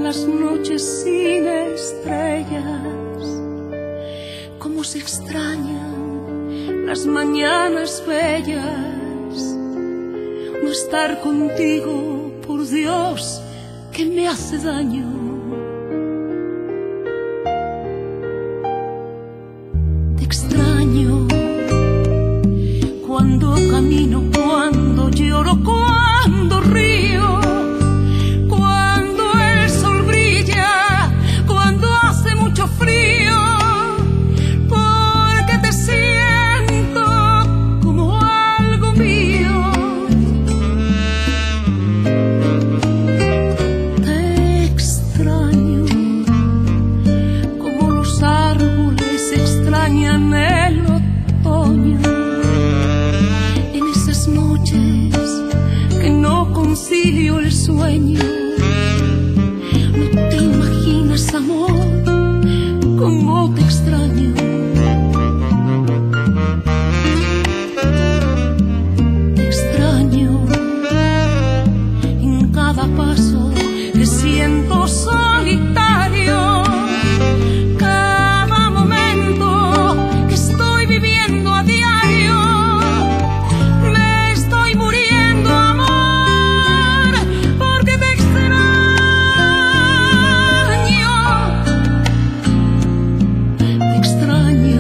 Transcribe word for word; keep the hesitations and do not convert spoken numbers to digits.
las noches sin estrellas, cómo se extrañan las mañanas bellas. No estar contigo, por Dios, que me hace daño. Te extraño cuando camino, cuando lloro, cuando río, cuando el sol brilla, cuando hace mucho frío, porque te siento como algo mío. Te extraño como los árboles extrañan el otoño. Noches que no concilio el sueño, no te imaginas, amor, cómo te extraño. Te extraño en cada paso que siento solitario, cada momento que estoy viviendo a diario. Extraño